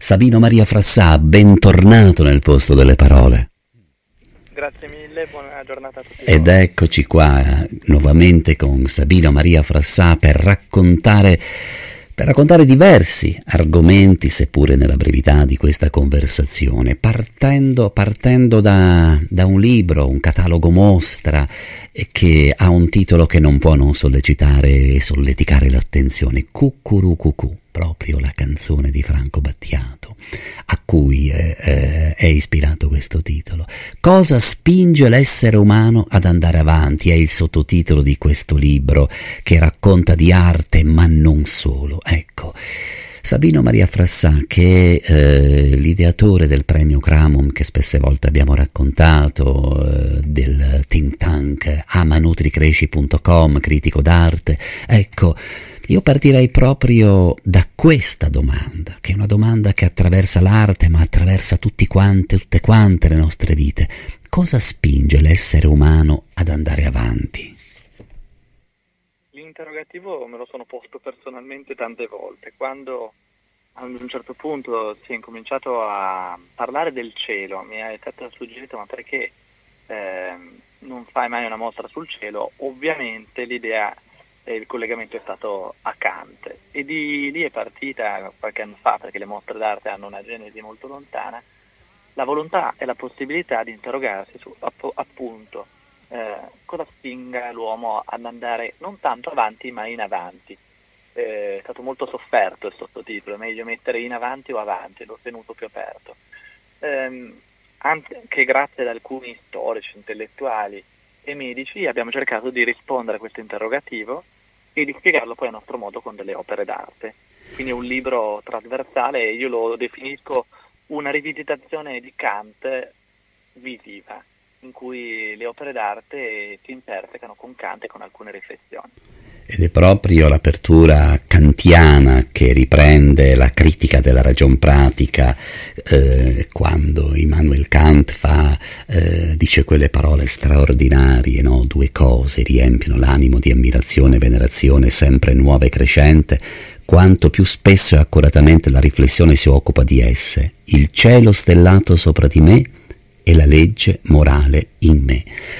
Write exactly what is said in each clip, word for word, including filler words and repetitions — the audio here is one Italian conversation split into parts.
Sabino Maria Frassà, bentornato nel posto delle parole. Grazie mille, buona giornata a tutti. Ed eccoci qua nuovamente con Sabino Maria Frassà per raccontare, per raccontare diversi argomenti, seppure nella brevità di questa conversazione, partendo, partendo da, da un libro, un catalogo mostra che ha un titolo che non può non sollecitare e solleticare l'attenzione, Cucurucucù, proprio la canzone di Franco Battiato, a cui eh, eh, è ispirato questo titolo. Cosa spinge l'essere umano ad andare avanti? È il sottotitolo di questo libro che racconta di arte, ma non solo. Ecco, Sabino Maria Frassà, che è eh, l'ideatore del premio Cramum, che spesse volte abbiamo raccontato, eh, del think tank amanutricresci punto com, critico d'arte, ecco, io partirei proprio da questa domanda, che è una domanda che attraversa l'arte, ma attraversa tutti quante, tutte quante le nostre vite. Cosa spinge l'essere umano ad andare avanti? L'interrogativo me lo sono posto personalmente tante volte. Quando ad un certo punto si è incominciato a parlare del cielo, mi è stato suggerito: ma perché eh, non fai mai una mostra sul cielo? Ovviamente l'idea, il collegamento è stato a Kant, e di lì è partita qualche anno fa, perché le mostre d'arte hanno una genesi molto lontana, la volontà e la possibilità di interrogarsi su app- appunto eh, cosa spinga l'uomo ad andare non tanto avanti ma in avanti. Eh, è stato molto sofferto il sottotitolo, è meglio mettere in avanti o avanti, l'ho tenuto più aperto, eh, anche grazie ad alcuni storici, intellettuali e medici abbiamo cercato di rispondere a questo interrogativo e di spiegarlo poi a nostro modo con delle opere d'arte. Quindi è un libro trasversale e io lo definisco una rivisitazione di Kant visiva, in cui le opere d'arte si intersecano con Kant e con alcune riflessioni. Ed è proprio l'apertura kantiana che riprende la critica della ragion pratica, eh, quando Immanuel Kant fa, eh, dice quelle parole straordinarie, no? Due cose riempiono l'animo di ammirazione e venerazione sempre nuova e crescente, quanto più spesso e accuratamente la riflessione si occupa di esse, il cielo stellato sopra di me e la legge morale in me.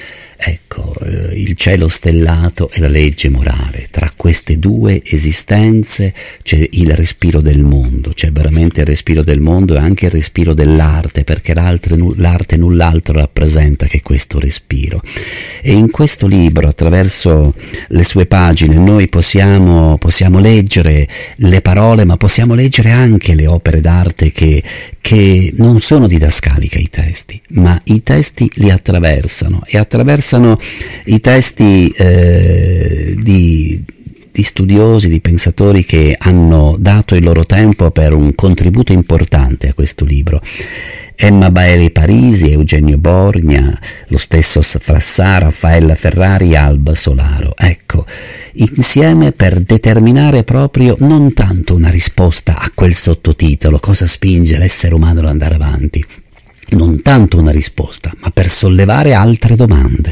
Ecco, eh, il cielo stellato e la legge morale, tra queste due esistenze c'è il respiro del mondo, c'è veramente il respiro del mondo e anche il respiro dell'arte, perché l'arte, l'arte null'altro rappresenta che questo respiro. E in questo libro, attraverso le sue pagine, noi possiamo, possiamo leggere le parole, ma possiamo leggere anche le opere d'arte che, che non sono didascaliche i testi, ma i testi li attraversano e attraversano i testi eh, di, di studiosi, di pensatori che hanno dato il loro tempo per un contributo importante a questo libro. Emma Baeli Parisi, Eugenio Borgna, lo stesso Frassà, Raffaella Ferrari, Alba Solaro. Ecco, insieme per determinare proprio non tanto una risposta a quel sottotitolo, cosa spinge l'essere umano ad andare avanti, non tanto una risposta, ma per sollevare altre domande.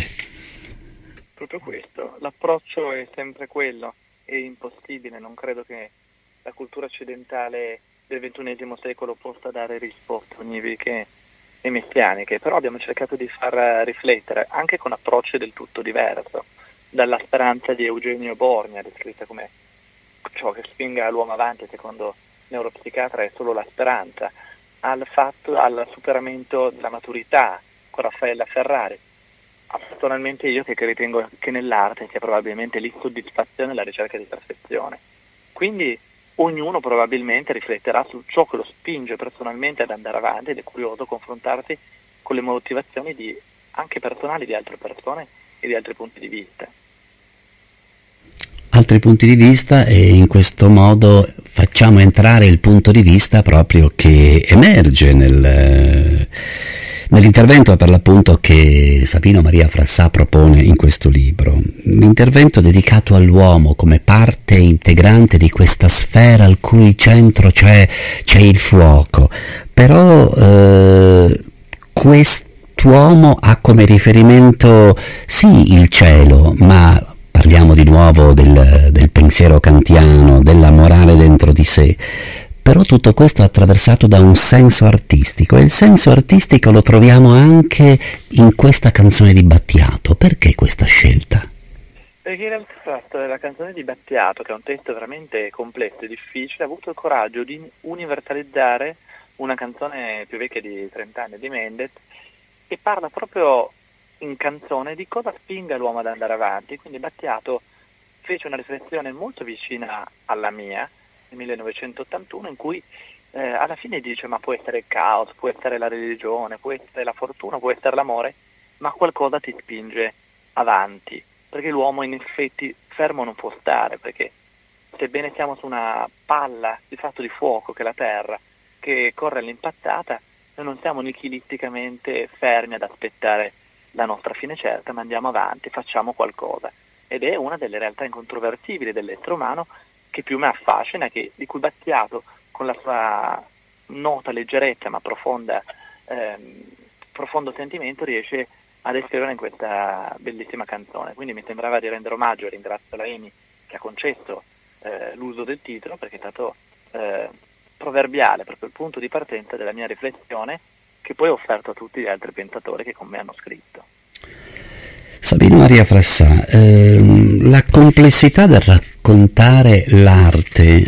Proprio questo, l'approccio è sempre quello, è impossibile, non credo che la cultura occidentale del ventunesimo secolo possa dare risposte univoche e messianiche, però abbiamo cercato di far riflettere anche con approcci del tutto diverso, dalla speranza di Eugenio Borgna, descritta come ciò che spinga l'uomo avanti secondo neuropsichiatra è solo la speranza, al fatto, al superamento della maturità con Raffaella Ferrari. Personalmente io che ritengo che nell'arte sia probabilmente l'insoddisfazione e la ricerca di perfezione. Quindi ognuno probabilmente rifletterà su ciò che lo spinge personalmente ad andare avanti ed è curioso confrontarsi con le motivazioni di, anche personali di altre persone e di altri punti di vista. Altri punti di vista, e in questo modo facciamo entrare il punto di vista proprio che emerge nel, nell'intervento per l'appunto che Sabino Maria Frassà propone in questo libro. L'intervento dedicato all'uomo come parte integrante di questa sfera al cui centro c'è, c'è il fuoco, però eh, quest'uomo ha come riferimento sì il cielo, ma parliamo di nuovo del, del pensiero kantiano, della morale dentro di sé, però tutto questo è attraversato da un senso artistico, e il senso artistico lo troviamo anche in questa canzone di Battiato. Perché questa scelta? Perché in realtà la canzone di Battiato, che è un testo veramente complesso e difficile, ha avuto il coraggio di universalizzare una canzone più vecchia di trenta anni di Mendez, che parla proprio in canzone di cosa spinga l'uomo ad andare avanti. Quindi Battiato fece una riflessione molto vicina alla mia nel millenovecentottantuno, in cui eh, alla fine dice: ma può essere il caos, può essere la religione, può essere la fortuna, può essere l'amore, ma qualcosa ti spinge avanti, perché l'uomo in effetti fermo non può stare, perché sebbene siamo su una palla di fatto di fuoco che è la terra, che corre all'impazzata, noi non siamo nichilisticamente fermi ad aspettare la nostra fine certa, ma andiamo avanti, facciamo qualcosa. Ed è una delle realtà incontrovertibili dell'essere umano che più mi affascina, che, di cui Battiato, con la sua nota leggerezza ma profonda, ehm, profondo sentimento, riesce ad esprimere in questa bellissima canzone. Quindi mi sembrava di rendere omaggio, e ringrazio la Emi che ha concesso eh, l'uso del titolo, perché è stato eh, proverbiale, proprio il punto di partenza della mia riflessione, che poi ho offerto a tutti gli altri pensatori che con me hanno scritto. Sabino Maria Frassà, ehm, la complessità del raccontare l'arte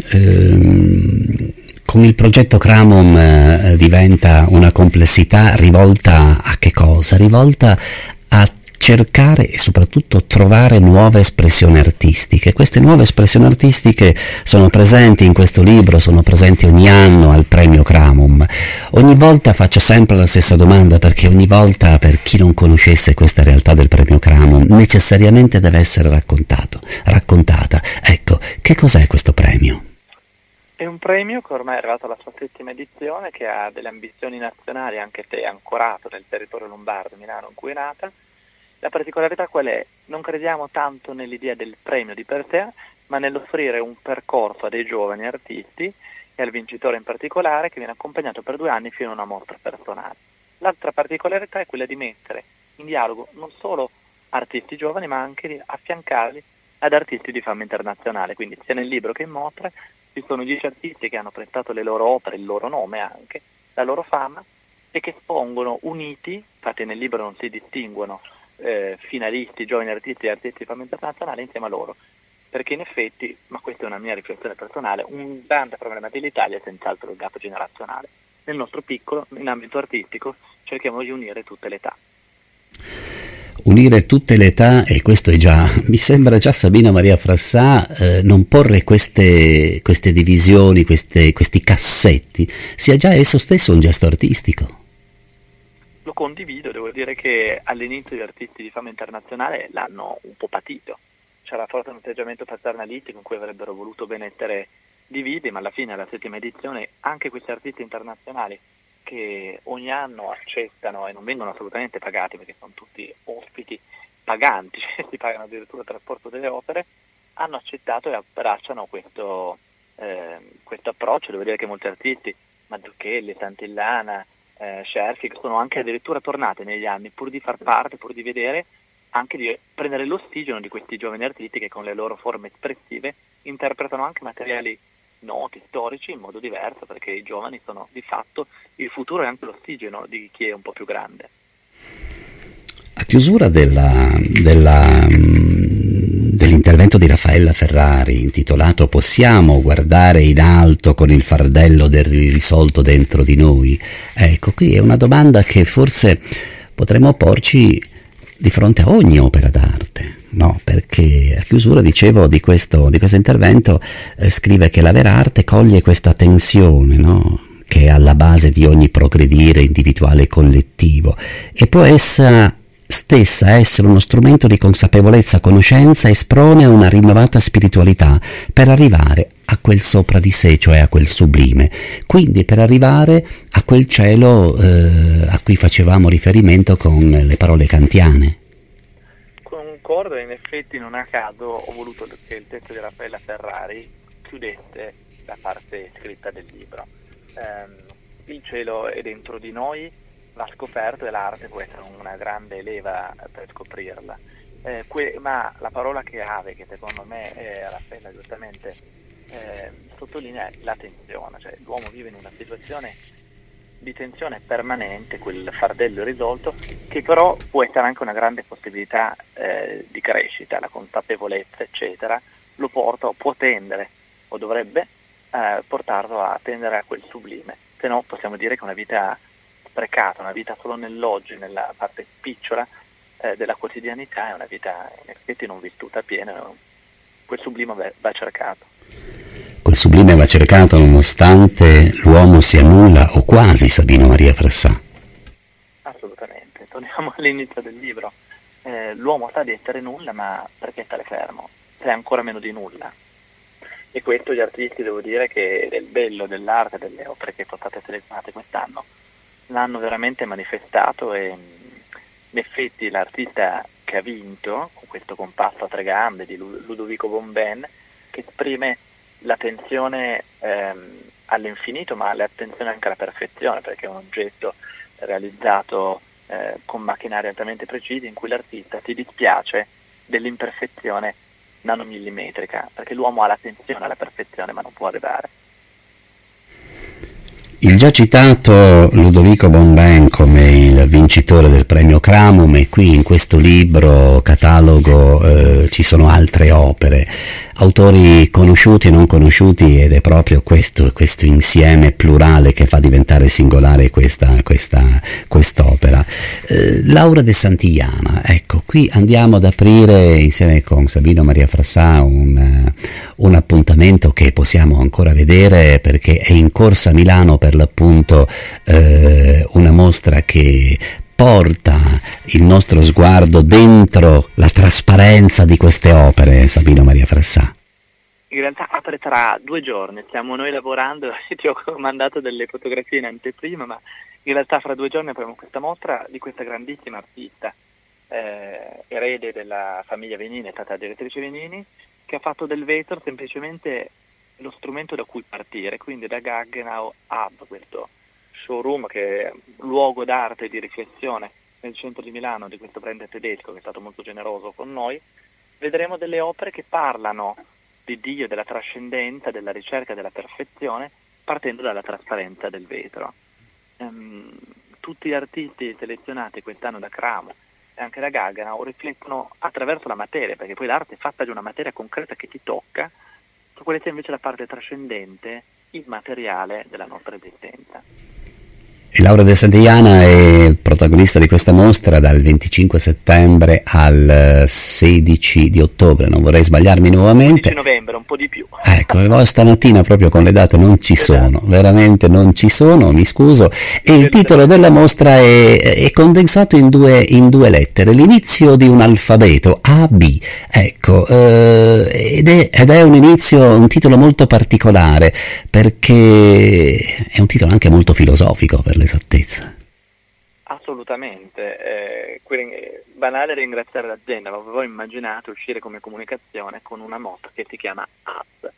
ehm, con il progetto Cramom eh, diventa una complessità rivolta a che cosa? Rivolta a cercare e soprattutto trovare nuove espressioni artistiche. Queste nuove espressioni artistiche sono presenti in questo libro, sono presenti ogni anno al premio Cramom. Ogni volta faccio sempre la stessa domanda, perché ogni volta, per chi non conoscesse questa realtà del premio Cramom, necessariamente deve essere raccontato, raccontata. Ecco, che cos'è questo premio? È un premio che ormai è arrivato alla sua settima edizione, che ha delle ambizioni nazionali, anche se è ancorato nel territorio lombardo, Milano, in cui è nata. La particolarità qual è? Non crediamo tanto nell'idea del premio di per sé, ma nell'offrire un percorso a dei giovani artisti e al vincitore in particolare, che viene accompagnato per due anni fino a una mostra personale. L'altra particolarità è quella di mettere in dialogo non solo artisti giovani, ma anche di affiancarli ad artisti di fama internazionale. Quindi sia nel libro che in mostra ci sono dieci artisti che hanno prestato le loro opere, il loro nome anche, la loro fama, e che espongono uniti. Infatti nel libro non si distinguono Eh, finalisti, giovani artisti e artisti di fama internazionale insieme a loro, perché in effetti, ma questa è una mia riflessione personale, un grande problema dell'Italia è senz'altro il gap generazionale. Nel nostro piccolo, in ambito artistico, cerchiamo di unire tutte le età. Unire tutte le età, e questo è già, mi sembra già, Sabino Maria Frassà, eh, non porre queste, queste divisioni, queste, questi cassetti, sia già esso stesso un gesto artistico. Lo condivido, devo dire che all'inizio gli artisti di fama internazionale l'hanno un po' patito. C'era forse un atteggiamento paternalistico in cui avrebbero voluto benessere divisi, ma alla fine, alla settima edizione, anche questi artisti internazionali che ogni anno accettano e non vengono assolutamente pagati, perché sono tutti ospiti paganti, cioè si pagano addirittura il trasporto delle opere, hanno accettato e abbracciano questo, eh, questo approccio. Devo dire che molti artisti, Mazzucchelli, Santillana, Eh, Scerfi, che sono anche addirittura tornate negli anni, pur di far parte, pur di vedere, anche di prendere l'ossigeno di questi giovani artisti che con le loro forme espressive interpretano anche materiali noti, storici, in modo diverso, perché i giovani sono di fatto il futuro e anche l'ossigeno di chi è un po' più grande. A chiusura della, della, dell'intervento di Raffaella Ferrari, intitolato "Possiamo guardare in alto con il fardello del risolto dentro di noi?", ecco, qui è una domanda che forse potremmo porci di fronte a ogni opera d'arte, no? Perché a chiusura, dicevo, di questo, di questo intervento eh, scrive che la vera arte coglie questa tensione, no? Che è alla base di ogni progredire individuale e collettivo, e può essa stessa essere uno strumento di consapevolezza, conoscenza, e sprone una rinnovata spiritualità per arrivare a quel sopra di sé, cioè a quel sublime, quindi per arrivare a quel cielo eh, a cui facevamo riferimento con le parole kantiane. Concordo, in effetti non a caso ho voluto che il testo di Raffaella Ferrari chiudesse la parte scritta del libro. Eh, il cielo è dentro di noi, va scoperto, e l'arte può essere una grande leva per scoprirla. Eh, que- ma la parola chiave, che secondo me eh, Raffaella giustamente eh, eh, sottolinea la tensione, cioè l'uomo vive in una situazione di tensione permanente, quel fardello irrisolto, che però può essere anche una grande possibilità eh, di crescita, la consapevolezza eccetera, lo porta o può tendere o dovrebbe eh, portarlo a tendere a quel sublime, se no possiamo dire che una vita sprecata, una vita solo nell'oggi, nella parte spicciola eh, della quotidianità, è una vita in effetti non vissuta piena, quel sublime va, va cercato. Quel sublime va cercato nonostante l'uomo sia nulla o quasi, Sabino Maria Frassà. Assolutamente, torniamo all'inizio del libro. Eh, l'uomo sa di essere nulla, ma perché stare fermo? Sei ancora meno di nulla. E questo gli artisti, devo dire che del bello dell'arte, delle opere che sono state selezionate quest'anno, l'hanno veramente manifestato e in effetti l'artista che ha vinto, con questo compasso a tre gambe di Ludovico Bomben, che esprime l'attenzione ehm, all'infinito, ma l'attenzione anche alla perfezione, perché è un oggetto realizzato eh, con macchinari altamente precisi in cui l'artista si dispiace dell'imperfezione nanomillimetrica, perché l'uomo ha l'attenzione alla perfezione ma non può arrivare. Il già citato Ludovico Bomben come il vincitore del premio Cramum, e qui in questo libro catalogo eh, ci sono altre opere, autori conosciuti e non conosciuti, ed è proprio questo, questo insieme plurale che fa diventare singolare questa, questa quest'opera. Eh, Laura de Santillana, ecco, qui andiamo ad aprire insieme con Sabino Maria Frassà un, un appuntamento che possiamo ancora vedere perché è in corsa a Milano per l'appunto eh, una mostra che porta il nostro sguardo dentro la trasparenza di queste opere, Sabino Maria Frassà. In realtà apre tra due giorni, stiamo noi lavorando e ti ho mandato delle fotografie in anteprima, ma in realtà fra due giorni avremo questa mostra di questa grandissima artista, eh, erede della famiglia Venini, è stata direttrice Venini, che ha fatto del vetro semplicemente lo strumento da cui partire, quindi da Gaggenau Hub, questo showroom che è luogo d'arte e di riflessione nel centro di Milano di questo brand tedesco che è stato molto generoso con noi, vedremo delle opere che parlano di Dio, della trascendenza, della ricerca della perfezione, partendo dalla trasparenza del vetro. Um, tutti gli artisti selezionati quest'anno da Cramo e anche da Gaggenau riflettono attraverso la materia, perché poi l'arte è fatta di una materia concreta che ti tocca, su quale c'è invece la parte trascendente, immateriale della nostra esistenza. E Laura de Santillana è protagonista di questa mostra dal venticinque settembre al sedici di ottobre, non vorrei sbagliarmi nuovamente. sedici novembre, un po' di più. Ecco, stamattina proprio con le date non ci sono, veramente non ci sono, mi scuso. E il titolo della mostra è, è condensato in due, in due lettere, l'inizio di un alfabeto, A B, ecco, eh, ed, è, ed è un inizio, un titolo molto particolare, perché è un titolo anche molto filosofico per l'esattezza. Assolutamente, eh, quindi, banale ringraziare l'azienda, ma avevo immaginato uscire come comunicazione con una mostra che si chiama Up.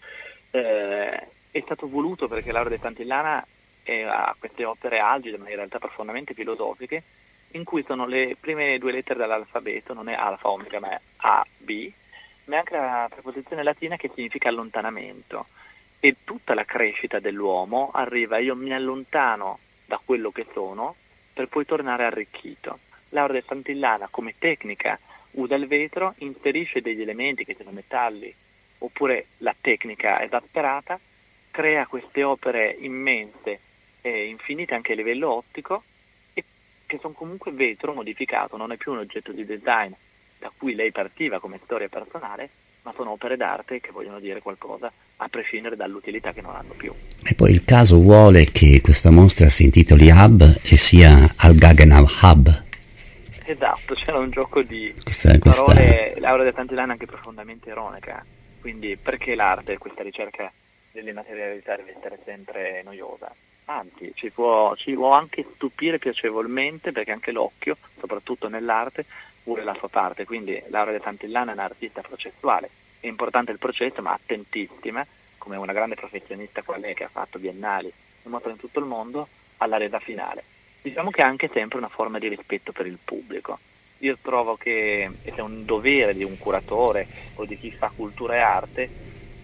Eh, è stato voluto perché Laura de Santillana eh, ha queste opere algide, ma in realtà profondamente filosofiche, in cui sono le prime due lettere dell'alfabeto, non è alfa omega ma è A, B, ma è anche la preposizione latina che significa allontanamento. E tutta la crescita dell'uomo arriva, io mi allontano da quello che sono, per poi tornare arricchito. Laura de Santillana come tecnica usa il vetro, inserisce degli elementi che siano metalli oppure la tecnica esasperata, crea queste opere immense e infinite anche a livello ottico, e che sono comunque vetro modificato, non è più un oggetto di design da cui lei partiva come storia personale, ma sono opere d'arte che vogliono dire qualcosa a prescindere dall'utilità che non hanno più. E poi il caso vuole che questa mostra si intitoli Hub e sia al Gaggenau Hub. Esatto, c'era un gioco di questa, questa... parole, Laura de Santillana anche profondamente ironica, quindi perché l'arte, questa ricerca dell'immaterialità deve essere sempre noiosa? Anzi, ci può, ci può anche stupire piacevolmente, perché anche l'occhio, soprattutto nell'arte, vuole la sua parte, quindi Laura de Santillana è un'artista processuale, è importante il processo ma attentissima, come una grande professionista qual è che ha fatto biennali e mostre in tutto il mondo, alla resa finale. Diciamo che è anche sempre una forma di rispetto per il pubblico. Io trovo che è un dovere di un curatore o di chi fa cultura e arte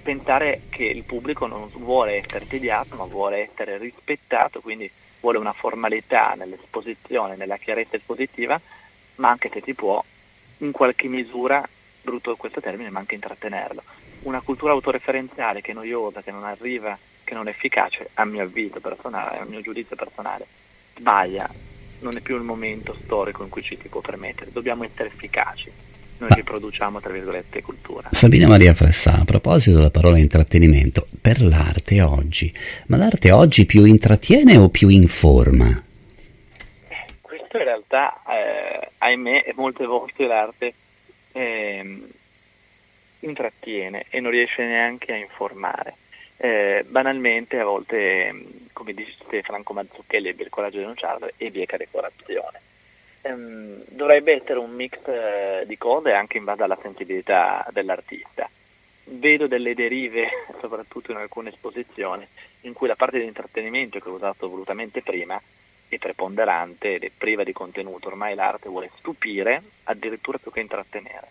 pensare che il pubblico non vuole essere tediato, ma vuole essere rispettato, quindi vuole una formalità nell'esposizione, nella chiarezza espositiva, ma anche se si può, in qualche misura, brutto questo termine, ma anche intrattenerlo. Una cultura autoreferenziale che è noiosa, che non arriva, che non è efficace, a mio avviso personale, a mio giudizio personale, sbaglia, non è più il momento storico in cui ci si può permettere, dobbiamo essere efficaci. Noi Ma, che produciamo, tra virgolette, cultura. Sabina Maria Fressà, a proposito della parola intrattenimento, per l'arte oggi, ma l'arte oggi più intrattiene o più informa? Eh, questo in realtà, eh, ahimè, molte volte l'arte eh, intrattiene e non riesce neanche a informare. Eh, banalmente, a volte, come dice Franco Mazzucchelli, ebbe il coraggio di denunciarlo e bieca decorazione. Ehm, dovrebbe essere un mix eh, di cose anche in base alla sensibilità dell'artista. Vedo delle derive, soprattutto in alcune esposizioni, in cui la parte di intrattenimento che ho usato volutamente prima è preponderante ed è priva di contenuto. Ormai l'arte vuole stupire addirittura più che intrattenere.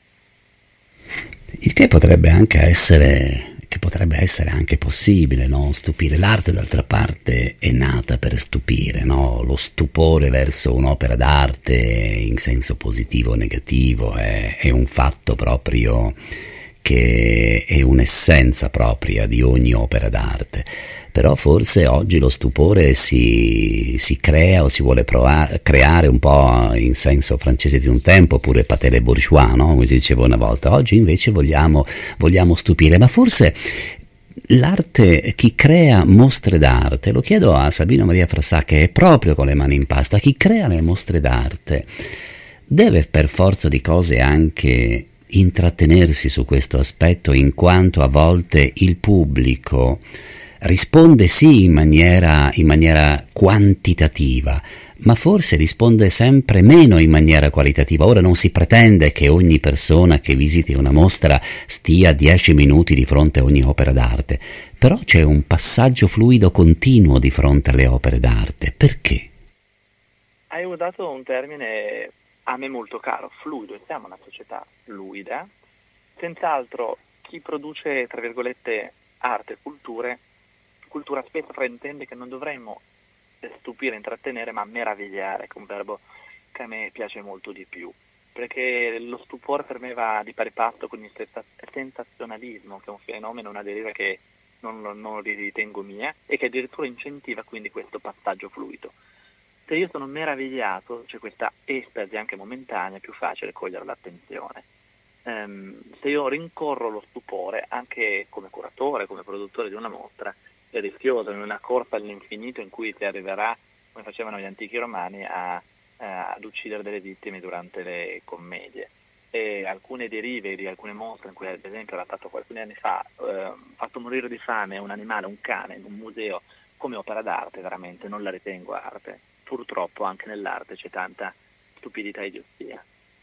Il che potrebbe anche essere, che potrebbe essere anche possibile, no? Stupire. L'arte, d'altra parte, è nata per stupire, no? Lo stupore verso un'opera d'arte, in senso positivo o negativo, è, è un fatto proprio che è un'essenza propria di ogni opera d'arte. Però forse oggi lo stupore si, si crea o si vuole provare, creare un po' in senso francese di un tempo, oppure paté les bourgeois, no? Come si diceva una volta. Oggi invece vogliamo, vogliamo stupire, ma forse l'arte, chi crea mostre d'arte, lo chiedo a Sabina Maria Fressà, che è proprio con le mani in pasta, chi crea le mostre d'arte deve per forza di cose anche intrattenersi su questo aspetto, in quanto a volte il pubblico risponde sì in maniera, in maniera quantitativa, ma forse risponde sempre meno in maniera qualitativa. Ora non si pretende che ogni persona che visiti una mostra stia dieci minuti di fronte a ogni opera d'arte, però c'è un passaggio fluido continuo di fronte alle opere d'arte. Perché? Hai usato un termine a me molto caro, fluido. Siamo una società fluida, senz'altro chi produce, tra virgolette, arte e culture, cultura spesso fraintende che non dovremmo stupire, intrattenere, ma meravigliare, che è un verbo che a me piace molto di più, perché lo stupore per me va di pari passo con il sensazionalismo, che è un fenomeno, una deriva che non, non ritengo mia e che addirittura incentiva quindi questo passaggio fluido. Se io sono meravigliato, c'è questa estasi anche momentanea, è più facile cogliere l'attenzione. Um, se io rincorro lo stupore, anche come curatore, come produttore di una mostra, è rischioso, in una corsa all'infinito in cui si arriverà, come facevano gli antichi romani, a, a, ad uccidere delle vittime durante le commedie. E alcune derive di alcune mostre in cui ad esempio era stato alcuni anni fa eh, fatto morire di fame un animale, un cane, in un museo come opera d'arte, veramente non la ritengo arte. Purtroppo anche nell'arte c'è tanta stupidità e idiozia.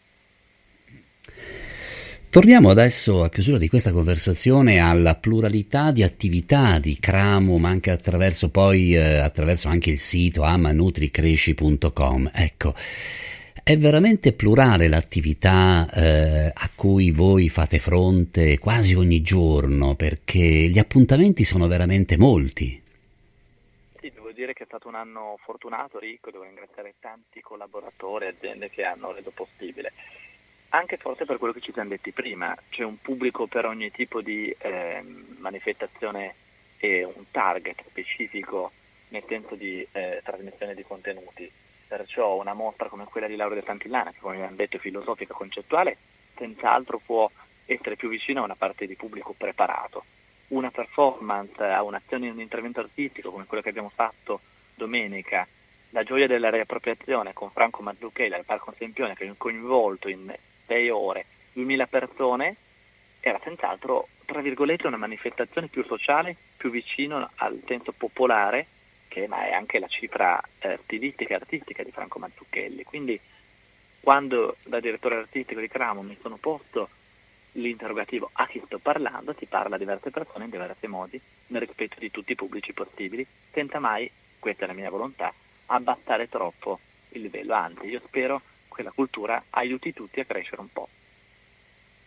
Torniamo adesso, a chiusura di questa conversazione, alla pluralità di attività di Cramo, ma anche attraverso poi eh, attraverso anche il sito ama nutri cresci punto com. Ecco, è veramente plurale l'attività eh, a cui voi fate fronte quasi ogni giorno, perché gli appuntamenti sono veramente molti. Sì, devo dire che è stato un anno fortunato, ricco, devo ringraziare tanti collaboratori e aziende che hanno reso possibile. Anche forse per quello che ci siamo detti prima, c'è un pubblico per ogni tipo di eh, manifestazione e un target specifico nel senso di eh, trasmissione di contenuti. Perciò una mostra come quella di Laura De Santillana, che come abbiamo detto è filosofica concettuale, senz'altro può essere più vicina a una parte di pubblico preparato. Una performance, a un'azione, un intervento artistico come quello che abbiamo fatto domenica, La gioia della riappropriazione con Franco Mazzucchelli al Parco Sempione, che ha coinvolto in sei ore duemila persone, era senz'altro, tra virgolette, una manifestazione più sociale, più vicino al senso popolare, che ma è anche la cifra eh, stilistica e artistica di Franco Mazzucchelli. Quindi quando da direttore artistico di Cramo mi sono posto l'interrogativo a chi sto parlando, si parla a diverse persone in diversi modi, nel rispetto di tutti i pubblici possibili, senza mai, questa è la mia volontà, abbassare troppo il livello, anzi io spero che la cultura aiuti tutti a crescere un po'.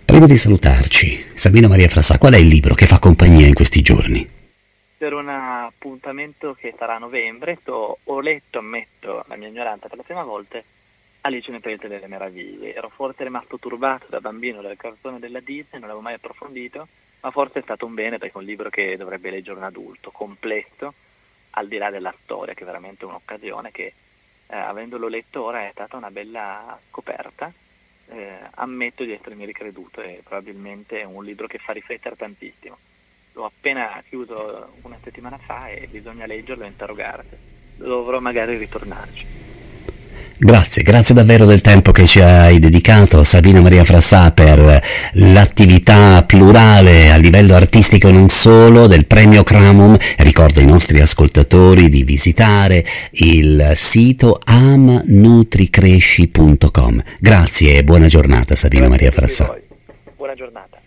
Prima di salutarci, Sabina Maria Frassà, qual è il libro che fa compagnia in questi giorni? Per un appuntamento che sarà a novembre, ho, ho letto, ammetto la mia ignoranza per la prima volta, Alice nel Paese delle Meraviglie. Ero forse rimasto turbato da bambino dal cartone della Disney, non l'avevo mai approfondito, ma forse è stato un bene perché è un libro che dovrebbe leggere un adulto, completo, al di là della storia, che è veramente un'occasione che, eh, avendolo letto ora, è stata una bella scoperta. Eh, ammetto di essermi ricreduto, e probabilmente è un libro che fa riflettere tantissimo. L'ho appena chiuso una settimana fa e bisogna leggerlo e interrogarsi. Dovrò magari ritornarci. Grazie, grazie davvero del tempo che ci hai dedicato, Sabina Maria Frassà, per l'attività plurale a livello artistico e non solo del Premio Cramum. Ricordo ai nostri ascoltatori di visitare il sito am nutricresci punto com. Grazie e buona giornata, Sabina Maria Frassà. Buona giornata.